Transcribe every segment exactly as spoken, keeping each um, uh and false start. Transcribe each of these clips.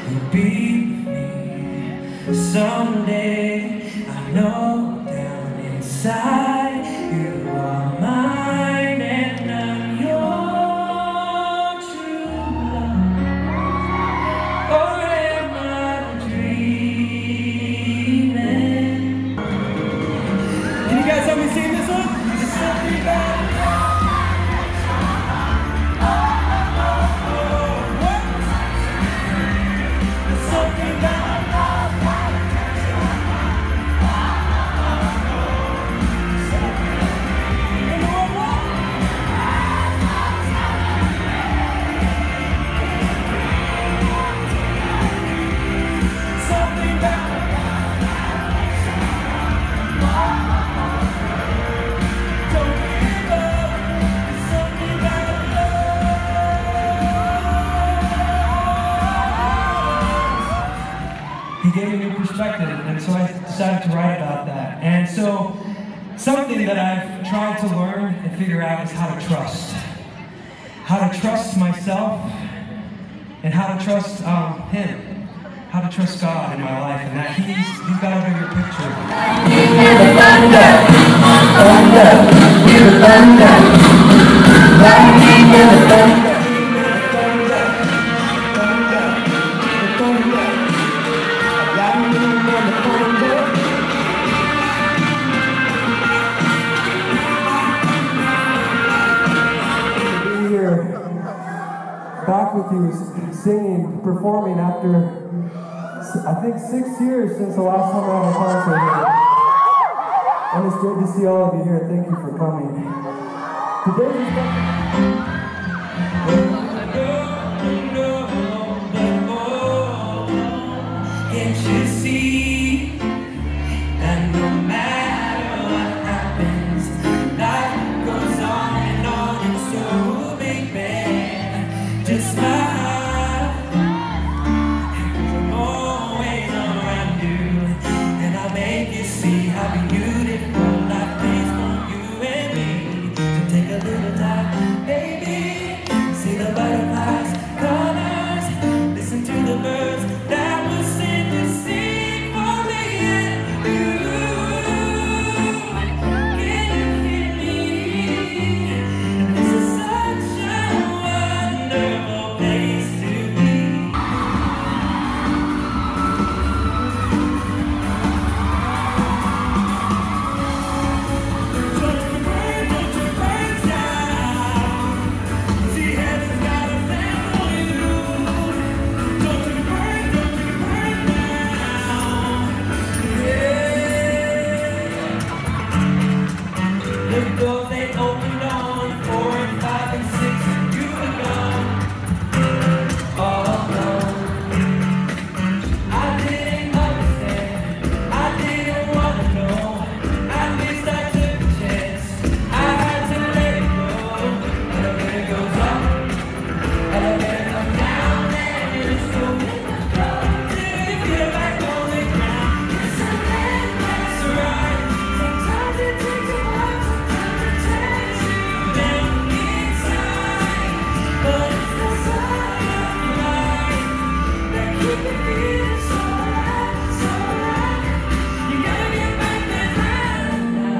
you'll be with me someday. I know down inside you are mine and I'm your true love. Or am I dreaming? Can you guys help me sing this one? It's something about he gave me a new perspective, and so I decided to write about that. And so, something that I've tried to learn and figure out is how to trust. How to trust myself, and how to trust um, him. How to trust God in my life, and that he's, he's got a bigger picture. Thunder, thunder, thunder, lightning in the thunder. Back with you, singing, performing after, I think, six years since the last time I had a concert here. And it's great to see all of you here. Thank you for coming. Can't you see that no matter what happens, life goes on and on, and so baby, just smile. I'm always around you, and I'll make you see how beautiful life is for you and me. So take a little time, baby, see the butterflies, colors, listen to the birds that will sing to sing for me and you. Can you hear me? This is such a wonderful place to be. Don't you burn, don't you burn down. See, heaven's got a plan for you. Don't you burn, don't you burn down. Yeah. The doors they opened on four and five and six, you were gone, all alone. I didn't understand, I didn't want to know. At least I took a chance, I had to let it go. Elevator goes up, elevator comes down, and it's so till you get back on the ground. It's a landmark, it's right. Sometimes it takes a while, sometimes it takes you down inside. But it's the sign of life that keep you feeling so right, so right. You gotta get back that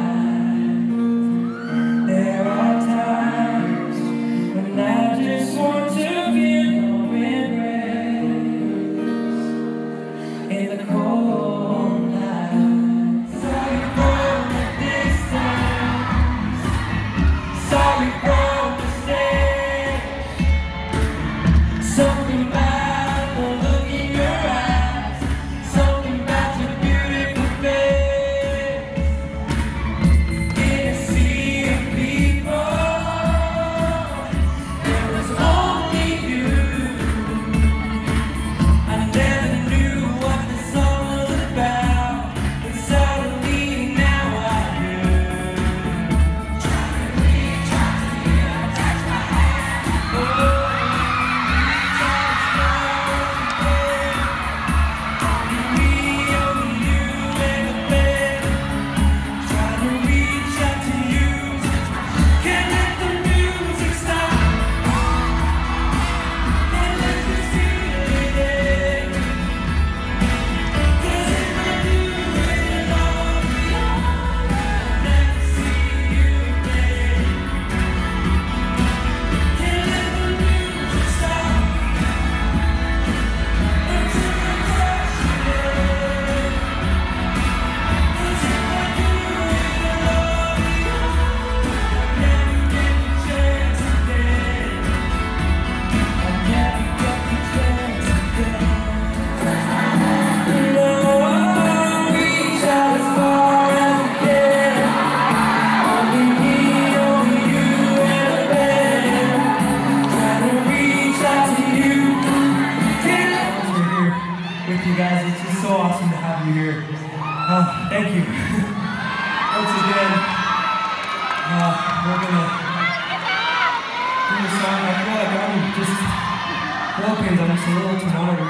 night. There are times when I just want to feel no embrace in the cold night. Sorry for the distance, sorry for mistakes. Something about the look in your eyes you guys. It's just so awesome to have you here. Uh, thank you. Once again, uh, we're gonna do a song. I feel like I'm just Philippines. I'm just a little Toronto